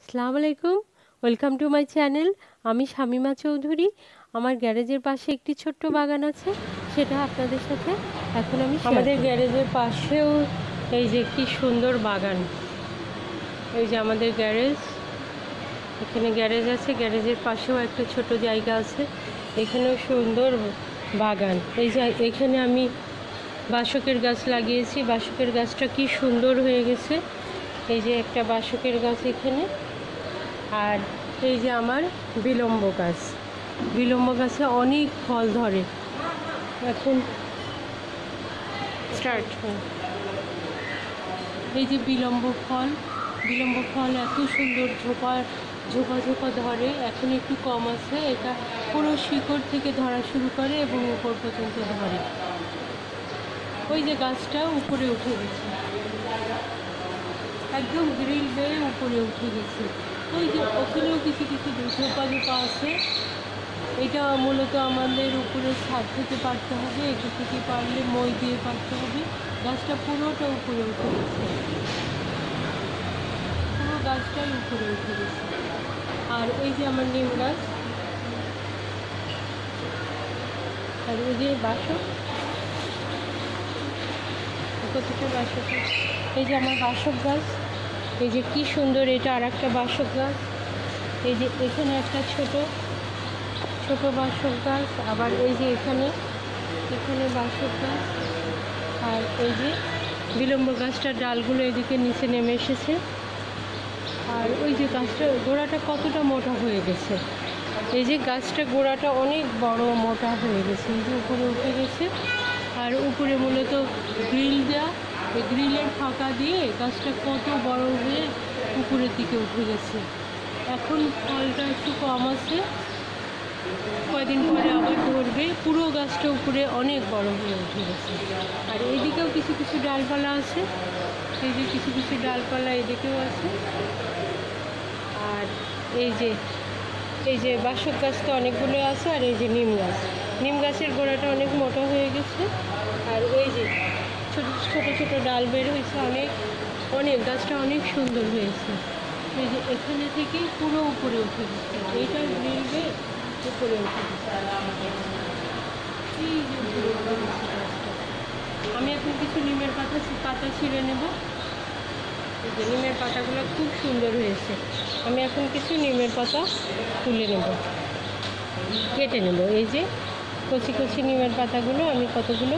আসসালামু আলাইকুম, welcome to my channel. আমি শামিমা চৌধুরী। আমার গ্যারেজের পাশে একটি ছোট্ট বাগান আছে, সেটা আপনাদের সাথে এখন আমি আমাদের গ্যারেজের পাশেও এই যে কি সুন্দর বাগান। এই যে আমাদের গ্যারেজ, এখানে গ্যারেজ আছে, গ্যারেজের পাশেও একটা ছোট জায়গা আছে, এখানেও সুন্দর বাগান। এই যে এখানে আমি বাসকের গাছ লাগিয়েছি, বাসকের গাছটা কি সুন্দর হয়ে গেছে। এই যে একটা বাসকের গাছ এখানে, আর এই যে আমার বিলম্ব গাছ, বিলম্ব গাছে অনেক ফল ধরে। এখন স্টার্ট হয়। এই যে বিলম্ব ফল এত সুন্দর ঝোপা ঝোপা ঝোপা ধরে। এখন একটু কম আছে, এটা পুরো শিকড় থেকে ধরা শুরু করে এবং উপর পর্যন্ত ধরে। ওই যে গাছটা উপরে উঠে গেছে, একদম গ্রিল বেয়ে উপরে উঠে গেছে। ওই যে ওখানেও কিছু কিছু ঝোপা ঝোপা আছে। এটা মূলত আমাদের উপরে ছাদ থেকে পারতে হবে, এটা থেকে পারলে মই দিয়ে পারতে হবে। গাছটা পুরোটা উপরে উঠে গেছে, পুরো গাছটাই উপরে উঠে গেছে। আর এই যে আমার নিম গাছ, আর ওই যে বাসক, কতটা বাসক। এই যে আমার বাসক গাছ, এই যে কি সুন্দর, এটা আর একটা বাসক গাছ। এই যে এখানে একটা ছোট ছোট বাসক গাছ, আবার এই যে এখানে বাসক গাছ। আর এই যে বিলম্ব গাছটার ডালগুলো এদিকে নিচে নেমে এসেছে। আর ওই যে গাছটা গোড়াটা কতটা মোটা হয়ে গেছে। এই যে গাছটা গোড়াটা অনেক বড় মোটা হয়ে গেছে, এই যে উপরে উঠে গেছে। আর উপরে মূলত গ্রিল দেওয়া, এই গ্রিলের ফাঁকা দিয়ে গাছটা কত বড় হয়ে উপরের দিকে উঠে গেছে। এখন ফলটা একটু কম আছে, কয়দিন পরে আবার ধরবে। পুরো গাছটা উপরে অনেক বড় হয়ে উঠে গেছে। আর এইদিকেও কিছু কিছু ডালপালা আছে, এই যে কিছু কিছু ডালপালা এদিকেও আছে। আর এই যে বাসক গাছ তো অনেকগুলো আছে। আর এই যে নিম গাছের গোড়াটা অনেক মোটা হয়ে গেছে। আর এই যে ছোট ছোট ছোট ডাল বের হয়েছে, অনেক গাছটা অনেক সুন্দর হয়েছে। এই যে এখানে থেকে পুরো উপরে উঠে গেছে, এইটা গ্রিল বেয়ে উপরে উঠে গেছে। এই যে উপরে উঠে গেছে গাছটা। আমি এখন কিছু নিমের পাতা ছিঁড়ে নেব। এই যে নিমের পাতাগুলো খুব সুন্দর হয়েছে। আমি এখন কিছু নিমের পাতা তুলে নেব, কেটে নেব। এই যে কচি কচি নিমের পাতাগুলো, আমি কতগুলো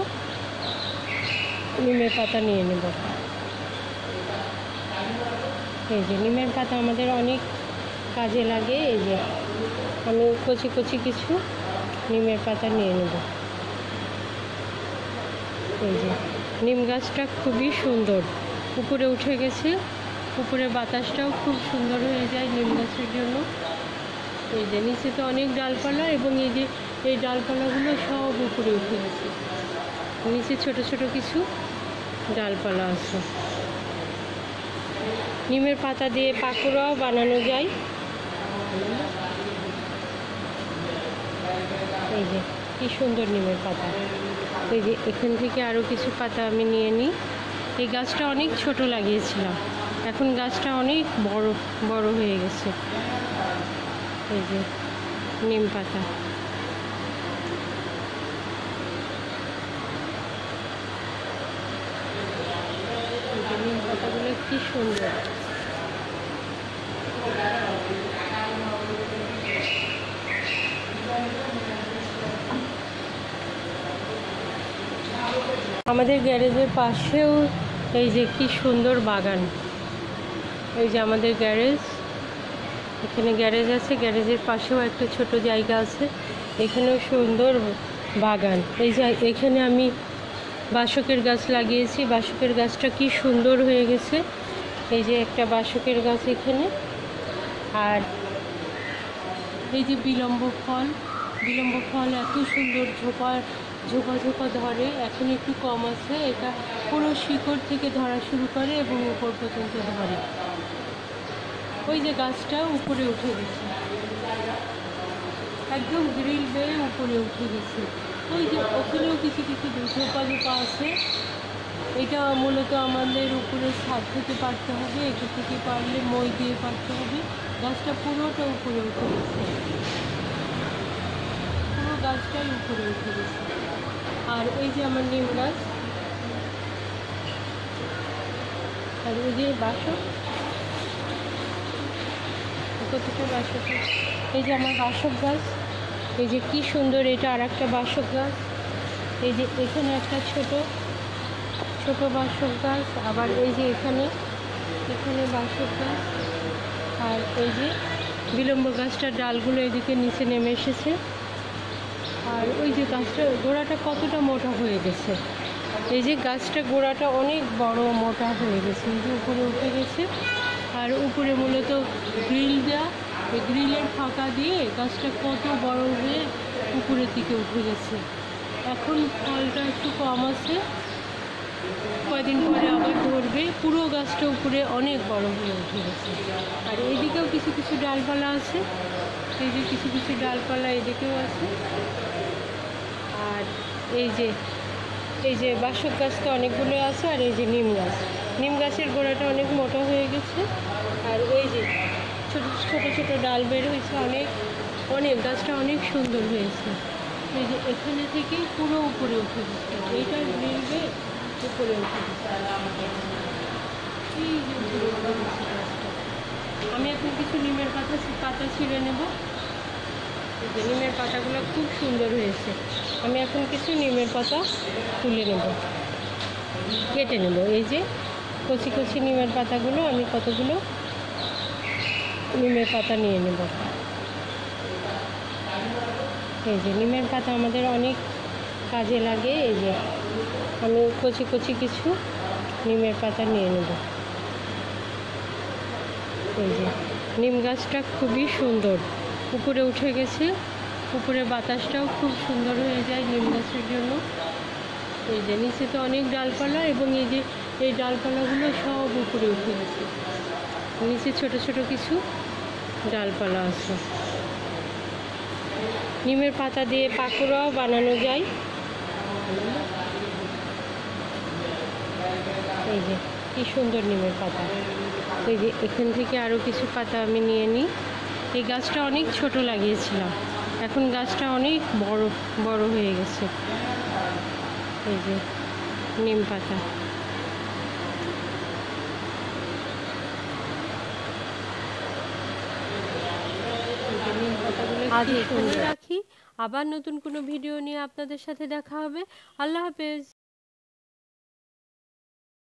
নিমের পাতা নিয়ে নেব। এই যে নিমের পাতা আমাদের অনেক কাজে লাগে। এই যে আমি কচি কচি কিছু নিমের পাতা নিয়ে নেব। এই যে নিম গাছটা খুবই সুন্দর উপরে উঠে গেছে, উপরে বাতাসটাও খুব সুন্দর হয়ে যায় নিম গাছের জন্য। এই যে নিচে তো অনেক ডালপালা, এবং এই যে এই ডালপালাগুলো সব উপরে উঠে গেছে, নিচে ছোট ছোট কিছু ডালপালা আছে। নিমের পাতা দিয়ে পাকোড়াও বানানো যায়। এই যে কি সুন্দর নিমের পাতা। এই যে এখান থেকে আরও কিছু পাতা আমি নিয়ে নিই। এই গাছটা অনেক ছোট লাগিয়েছিলাম, এখন গাছটা অনেক বড় বড় হয়ে গেছে। এই যে নিম পাতা, নিম পাতাগুলো কি সুন্দর। আমাদের গ্যারেজের পাশেও এই যে কি সুন্দর বাগান। এই যে আমাদের গ্যারেজ, এখানে গ্যারেজ আছে, গ্যারেজের পাশেও একটা ছোট জায়গা আছে, এখানেও সুন্দর বাগান। এই যে এখানে আমি বাসকের গাছ লাগিয়েছি, বাসকের গাছটা কি সুন্দর হয়ে গেছে। এই যে একটা বাসকের গাছ এখানে। আর এই যে বিলম্ব ফল এত সুন্দর ঝোপা ঝোপা ধরে। এখন একটু কম আছে, এটা পুরো শিকড় থেকে ধরা শুরু করে এবং উপর পর্যন্ত ধরে। ওই যে গাছটা উপরে উঠে গেছে, একদম গ্রিল বেয়ে উপরে উঠে গেছে। ওই যে ওখানেও কিছু কিছু ঝোপা আছে। এটা মূলত আমাদের উপরে ছাদ থেকে পারতে হবে, এটা থেকে পারলে মই দিয়ে পারতে হবে। গাছটা পুরোটা উপরে উঠে গেছে, পুরো গাছটাই উপরে উঠে গেছে। আর এই যে আমার নিম গাছ, আর ওই যে বাসক, প্রত্যেকটা বাসক। এই যে আমার বাসক গাছ, এই যে কি সুন্দর, এটা আর একটা বাসক গাছ। এই যে এখানে একটা ছোট ছোট বাসক গাছ, আবার এই যে এখানে বাসক গাছ। আর এই যে বিলম্ব গাছটার ডালগুলো এদিকে নিচে নেমে এসেছে। আর ওই যে গাছটা গোড়াটা কতটা মোটা হয়ে গেছে, এই যে গাছটা গোড়াটা অনেক বড় মোটা হয়ে গেছে, এই যে উপরে উঠে গেছে। আর উপরে মূলত গ্রিল দেওয়া, এই গ্রিলের ফাঁকা দিয়ে গাছটা কত বড় হয়ে উপরের দিকে উঠে গেছে। এখন ফলটা একটু কম আছে, কয়দিন পরে আবার ধরবে। পুরো গাছটা উপরে অনেক বড় হয়ে উঠে গেছে। আর এদিকেও কিছু কিছু ডালপালা আছে, এই যে কিছু কিছু ডালপালা এদিকেও আছে। আর এই যে বাসক গাছ তো অনেকগুলো আছে। আর এই যে নিম গাছের গোড়াটা অনেক মোটা হয়ে গেছে। আর এই যে ছোট ছোট ছোট ডাল বের হয়েছে, অনেক গাছটা অনেক সুন্দর হয়েছে। এই যে এখানে থেকে পুরো উপরে উঠে গেছে, এইটা মিলবে উপরে উঠে গেছে। এই যে উপরে উঠে গেছে গাছটা। আমি এখন কিছু নিমের পাতা ছিঁড়ে নেব। এই যে নিমের পাতাগুলো খুব সুন্দর হয়েছে। আমি এখন কিছু নিমের পাতা তুলে নেব, কেটে নেব। এই যে কচি কচি নিমের পাতাগুলো আমি কতগুলো নিমের পাতা নিয়ে নেব। এই যে নিমের পাতা আমাদের অনেক কাজে লাগে। এই যে আমি কচি কচি কিছু নিমের পাতা নিয়ে নেব। এই যে নিম গাছটা খুবই সুন্দর উপরে উঠে গেছে, উপরে বাতাসটাও খুব সুন্দর হয়ে যায় নিম গাছের জন্য। এই যে নিচে তো অনেক ডালপালা, এবং এই যে এই ডালপালাগুলো সব উপরে উঠে গেছে, নিচে ছোট ছোট কিছু ডালপালা আছে। নিমের পাতা দিয়ে পাকোড়াও বানানো যায়। এই যে কি সুন্দর নিমের পাতা। এই যে এখান থেকে আরও কিছু পাতা আমি নিয়ে নিই। এই গাছটা অনেক ছোট লাগিয়েছিলাম, এখন গাছটা অনেক বড় বড় হয়ে গেছে। এই যে নিম পাতা। আজ এখানে রাখি, আবার নতুন কোনো ভিডিও নিয়ে আপনাদের সাথে দেখা হবে। আল্লাহ হাফেজ।